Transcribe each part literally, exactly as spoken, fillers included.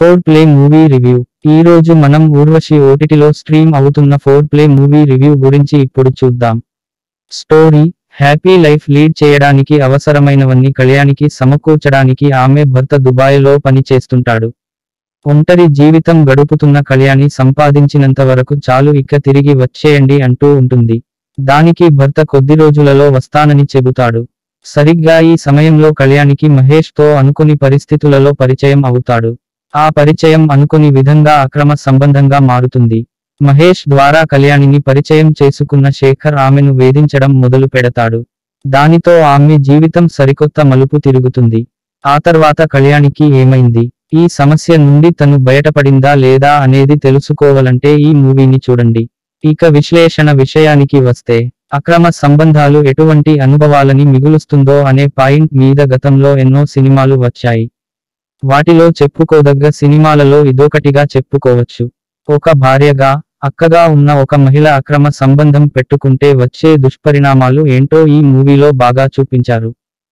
Four play movie review. ఈ రోజు మనం ఊర్వశి ఓటీటీలో స్ట్రీమ్ అవుతున్న ఫోర్ ప్లే మూవీ రివ్యూ గురించి ఇప్పుడు చూద్దాం. స్టోరీ: హ్యాపీ లైఫ్ లీడ్ చేయడానికి అవసరమైనవన్నీ కళ్యాణికి సమకూర్చడానికి ఆమె భర్త దుబాయ్లో పని చేస్తుంటాడు. ఒంటరి జీవితం గడుపుతున్న కళ్యాణి సంపాదించినంత వరకు చాలు, ఇక తిరిగి వచ్చేయండి అంటూ ఉంటుంది. దానికి భర్త కొద్ది రోజులలో వస్తానని చెబుతాడు. సరిగ్గా ఈ సమయంలో కళ్యాణికి మహేష్ తో అనుకుని పరిస్థితులలో పరిచయం అవుతాడు. ఆ పరిచయం అనుకుని విధంగా అక్రమ సంబంధంగా మారుతుంది. మహేష్ ద్వారా కళ్యాణిని పరిచయం చేసుకున్న శేఖర్ ఆమెను వేధించడం మొదలు పెడతాడు. దానితో ఆమె జీవితం సరికొత్త మలుపు తిరుగుతుంది. ఆ తర్వాత కళ్యాణికి ఏమైంది, ఈ సమస్య నుండి తను బయటపడిందా లేదా అనేది తెలుసుకోవాలంటే ఈ మూవీని చూడండి. ఇక విశ్లేషణ విషయానికి వస్తే, అక్రమ సంబంధాలు ఎటువంటి అనుభవాలని మిగులుస్తుందో అనే పాయింట్ మీద గతంలో ఎన్నో సినిమాలు వచ్చాయి. వాటిలో చెప్పుకోదగ్గ సినిమాలలో ఇదొకటిగా చెప్పుకోవచ్చు. ఒక భార్యగా, అక్కగా ఉన్న ఒక మహిళ అక్రమ సంబంధం పెట్టుకుంటే వచ్చే దుష్పరిణామాలు ఏంటో ఈ మూవీలో బాగా చూపించారు.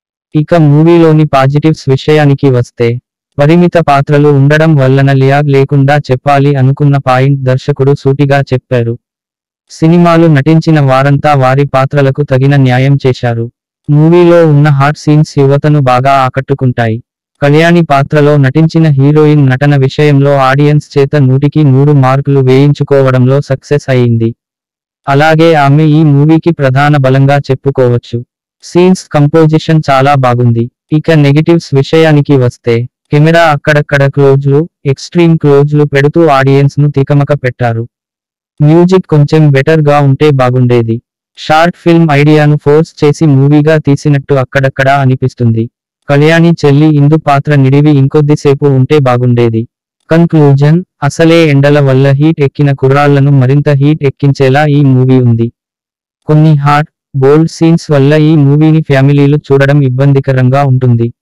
ఇక మూవీలోని పాజిటివ్స్ విషయానికి వస్తే, పరిమిత పాత్రలు ఉండడం వలన ల్యాగ్ లేకుండా చెప్పాలి అనుకున్న పాయింట్ దర్శకుడు సూటిగా చెప్పారు. సినిమాలు నటించిన వారంతా వారి పాత్రలకు తగిన న్యాయం చేశారు. మూవీలో ఉన్న హాట్ సీన్స్ యువతను బాగా ఆకట్టుకుంటాయి. కళ్యాణి పాత్రలో నటించిన హీరోయిన్ నటన విషయంలో ఆడియన్స్ చేత నూటికి నూరు మార్కులు వేయించుకోవడంలో సక్సెస్ అయింది. అలాగే ఆమె ఈ మూవీకి ప్రధాన బలంగా చెప్పుకోవచ్చు. సీన్స్ కంపోజిషన్ చాలా బాగుంది. ఇక నెగిటివ్స్ విషయానికి వస్తే, కెమెరా అక్కడక్కడ క్లోజ్లు, ఎక్స్ట్రీమ్ క్లోజ్లు పెడుతూ ఆడియన్స్ ను తికమక పెట్టారు. మ్యూజిక్ కొంచెం బెటర్ గా ఉంటే బాగుండేది. షార్ట్ ఫిల్మ్ ఐడియాను ఫోర్స్ చేసి మూవీగా తీసినట్టు అక్కడక్కడా అనిపిస్తుంది. కళ్యాణి చెల్లి ఇందు పాత్ర నిడివి ఇంకొద్దిసేపు ఉంటే బాగుండేది. కన్క్లూజన్: అసలే ఎండల వల్ల హీట్ ఎక్కిన కుర్రాళ్లను మరింత హీట్ ఎక్కించేలా ఈ మూవీ ఉంది. కొన్ని హాట్, బోల్డ్ సీన్స్ వల్ల ఈ మూవీని ఫ్యామిలీలు చూడడం ఇబ్బందికరంగా ఉంటుంది.